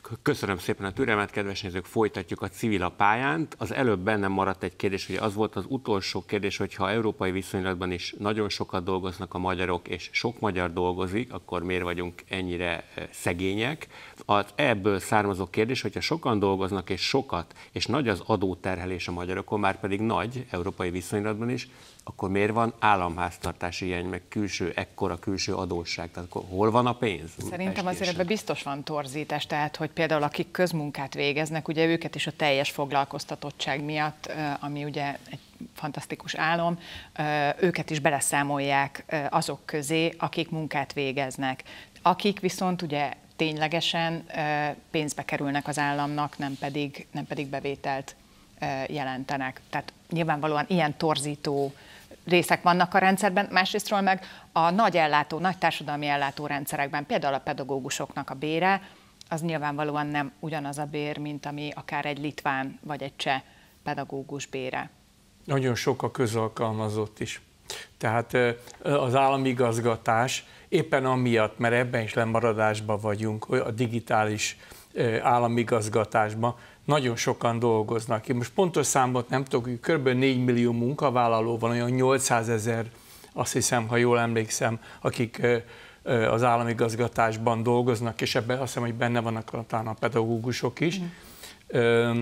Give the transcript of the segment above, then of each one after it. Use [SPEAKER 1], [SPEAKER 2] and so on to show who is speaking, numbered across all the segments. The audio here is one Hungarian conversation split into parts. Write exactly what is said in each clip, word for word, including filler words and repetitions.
[SPEAKER 1] Köszönöm szépen a türelmet, kedves nézők, folytatjuk a Civil a pályánt. Az előbb bennem maradt egy kérdés, hogy az volt az utolsó kérdés, hogy ha európai viszonylatban is nagyon sokat dolgoznak a magyarok, és sok magyar dolgozik, akkor miért vagyunk ennyire szegények? Az ebből származó kérdés, hogyha sokan dolgoznak, és sokat, és nagy az adóterhelés a magyarokon, már pedig nagy európai viszonylatban is, akkor miért van államháztartási hiány, meg külső, ekkora külső adósság? Tehát akkor hol van a pénz?
[SPEAKER 2] Szerintem azért ebben biztos van torzítás, tehát hogy például akik közmunkát végeznek, ugye őket is a teljes foglalkoztatottság miatt, ami ugye egy fantasztikus álom, őket is beleszámolják azok közé, akik munkát végeznek. Akik viszont ugye ténylegesen pénzbe kerülnek az államnak, nem pedig, nem pedig bevételt jelentenek. Tehát nyilvánvalóan ilyen torzító részek vannak a rendszerben, másrésztről meg a nagy ellátó, nagy társadalmi ellátórendszerekben, például a pedagógusoknak a bére, az nyilvánvalóan nem ugyanaz a bér, mint ami akár egy litván vagy egy cseh pedagógus bére.
[SPEAKER 3] Nagyon sok a közalkalmazott is. Tehát az államigazgatás éppen amiatt, mert ebben is lemaradásban vagyunk, a digitális államigazgatásban, nagyon sokan dolgoznak. Én most pontos számot nem tudok, hogy kb. négy millió munkavállaló van, olyan nyolcszázezer, azt hiszem, ha jól emlékszem, akik az államigazgatásban dolgoznak, és ebben azt hiszem, hogy benne vannak talán a pedagógusok is. Mm.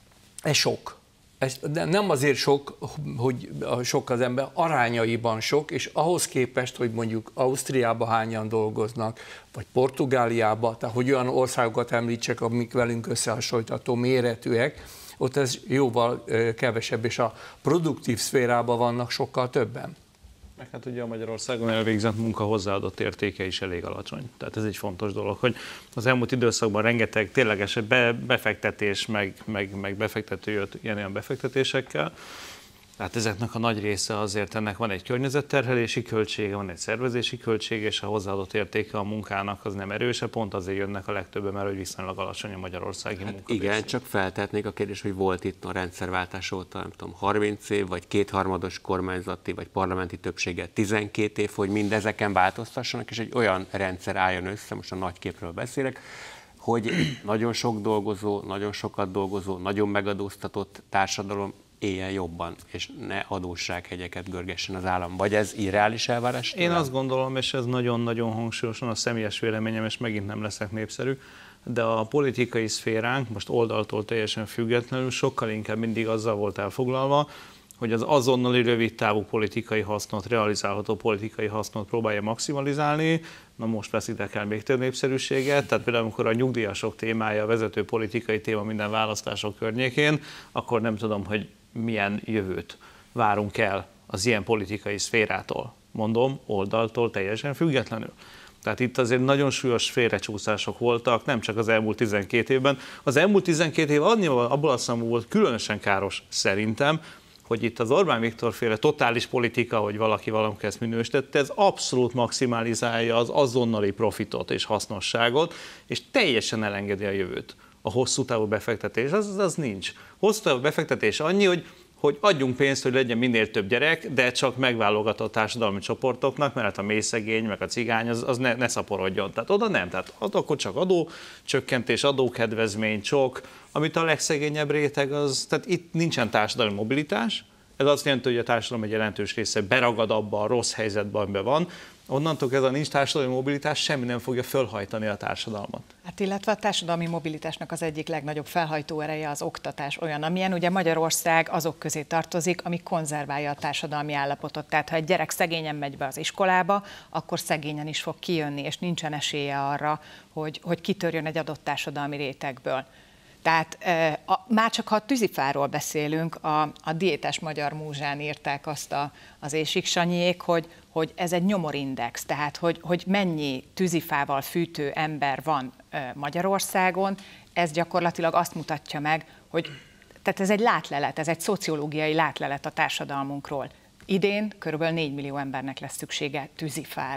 [SPEAKER 3] Ez sok. Ez nem azért sok, hogy sok az ember, arányaiban sok, és ahhoz képest, hogy mondjuk Ausztriában hányan dolgoznak, vagy Portugáliában, tehát hogy olyan országokat említsek, amik velünk összehasonlítható méretűek, ott ez jóval kevesebb, és a produktív szférában vannak sokkal többen.
[SPEAKER 4] Meg hát ugye a Magyarországon elvégzett munka hozzáadott értéke is elég alacsony. Tehát ez egy fontos dolog, hogy az elmúlt időszakban rengeteg tényleges be, befektetés, meg, meg, meg befektető jött ilyen-olyan befektetésekkel. Tehát ezeknek a nagy része azért ennek van egy környezetterhelési költsége, van egy szervezési költsége, és a hozzáadott értéke a munkának az nem erőse, pont azért jönnek a legtöbben, mert hogy viszonylag alacsony a magyarországi hát munka.
[SPEAKER 1] Igen, csak feltehetnék a kérdés, hogy volt itt a rendszerváltás óta, nem tudom, harminc év, vagy kétharmados kormányzati, vagy parlamenti többsége tizenkét év, hogy mindezeken változtassanak, és egy olyan rendszer álljon össze, most a nagy képről beszélek, hogy nagyon sok dolgozó, nagyon sokat dolgozó, nagyon megadóztatott társadalom éljen jobban, és ne adóssághegyeket görgessen az állam. Vagy ez irreális elvárás?
[SPEAKER 4] Én azt gondolom, és ez nagyon-nagyon hangsúlyosan a személyes véleményem, és megint nem leszek népszerű, de a politikai szféránk most oldaltól teljesen függetlenül sokkal inkább mindig azzal volt elfoglalva, hogy az azonnali rövidtávú politikai hasznot, realizálható politikai hasznot próbálja maximalizálni. Na most veszitek el még több népszerűséget, tehát például amikor a nyugdíjasok témája a vezető politikai téma minden választások környékén, akkor nem tudom, hogy milyen jövőt várunk el az ilyen politikai szférától. Mondom, oldaltól teljesen függetlenül. Tehát itt azért nagyon súlyos félrecsúszások voltak, nem csak az elmúlt tizenkét évben. Az elmúlt tizenkét év annyival abból a számú volt különösen káros szerintem, hogy itt az Orbán Viktor féle totális politika, hogy valaki valamit ezt minősítette, ez abszolút maximalizálja az azonnali profitot és hasznosságot, és teljesen elengedi a jövőt. A hosszú távú befektetés, az, az nincs. Hosszú távú befektetés annyi, hogy, hogy adjunk pénzt, hogy legyen minél több gyerek, de csak megválogatott társadalmi csoportoknak, mert a mélyszegény, meg a cigány, az, az ne, ne szaporodjon. Tehát oda nem, tehát akkor csak adócsökkentés, adókedvezmény, csok, amit a legszegényebb réteg, az, tehát itt nincsen társadalmi mobilitás, ez azt jelenti, hogy a társadalom egy jelentős része beragad abba a rossz helyzetben, amiben van, onnantól kezdve nincs társadalmi mobilitás, semmi nem fogja fölhajtani a társadalmat.
[SPEAKER 2] Hát illetve a társadalmi mobilitásnak az egyik legnagyobb felhajtó ereje az oktatás olyan, amilyen ugye Magyarország azok közé tartozik, ami konzerválja a társadalmi állapotot. Tehát ha egy gyerek szegényen megy be az iskolába, akkor szegényen is fog kijönni, és nincsen esélye arra, hogy, hogy kitörjön egy adott társadalmi rétegből. Tehát a, már csak ha a tűzifáról beszélünk, a, a diétás magyar múzsán írták azt a, az Ésik Sanyiék, hogy, hogy ez egy nyomorindex, tehát hogy, hogy mennyi tűzifával fűtő ember van Magyarországon, ez gyakorlatilag azt mutatja meg, hogy tehát ez egy látlelet, ez egy szociológiai látlelet a társadalmunkról. Idén körülbelül négy millió embernek lesz szüksége tűzifára.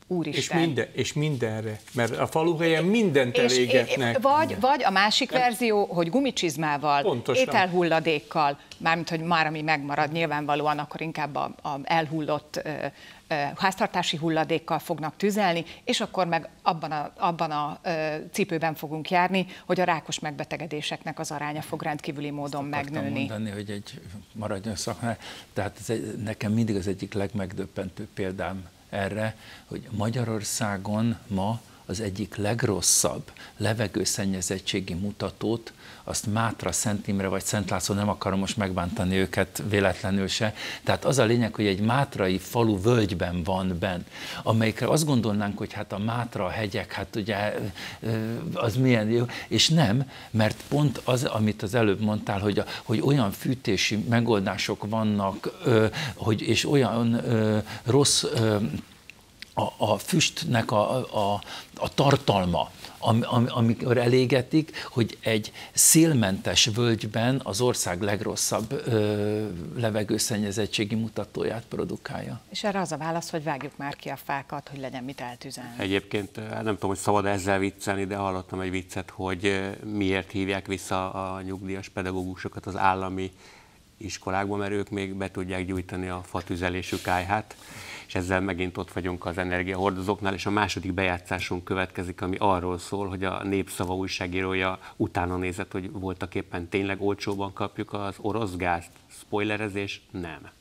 [SPEAKER 2] Úristen.
[SPEAKER 3] És, minden, és mindenre, mert a faluhelyen mindent
[SPEAKER 2] és,
[SPEAKER 3] elégetnek.
[SPEAKER 2] Vagy, vagy a másik verzió, hogy gumicsizmával,
[SPEAKER 3] Pontosan.
[SPEAKER 2] ételhulladékkal, mármint, hogy már ami megmarad nyilvánvalóan, akkor inkább a, a elhullott ö, ö, háztartási hulladékkal fognak tüzelni, és akkor meg abban a, abban a ö, cipőben fogunk járni, hogy a rákos megbetegedéseknek az aránya fog rendkívüli módon megnőni.
[SPEAKER 5] Mondani, hogy egy maradjon szakmán, tehát ez egy, nekem mindig az egyik legmegdöbbentőbb példám erre, hogy Magyarországon ma az egyik legrosszabb levegőszennyezettségi mutatót, azt Mátra, Szent Imre vagy Szent László, nem akarom most megbántani őket véletlenül se. Tehát az a lényeg, hogy egy mátrai falu völgyben van benn, amelyikre azt gondolnánk, hogy hát a Mátra hegyek, hát ugye az milyen jó, és nem, mert pont az, amit az előbb mondtál, hogy, a, hogy olyan fűtési megoldások vannak, hogy, és olyan rossz A, a füstnek a, a, a tartalma, am, am, amikor elégetik, hogy egy szélmentes völgyben az ország legrosszabb ö, levegőszennyezettségi mutatóját produkálja.
[SPEAKER 2] És erre az a válasz, hogy vágjuk már ki a fákat, hogy legyen mit eltüzelni.
[SPEAKER 1] Egyébként nem tudom, hogy szabad ezzel viccelni, de hallottam egy viccet, hogy miért hívják vissza a nyugdíjas pedagógusokat az állami iskolákba, mert ők még be tudják gyújtani a fatüzelésű kályhát, és ezzel megint ott vagyunk az energiahordozóknál, és a második bejátszásunk következik, ami arról szól, hogy a Népszava újságírója utána nézett, hogy voltak éppen tényleg olcsóban kapjuk az orosz gázt. Spoilerezés, nem.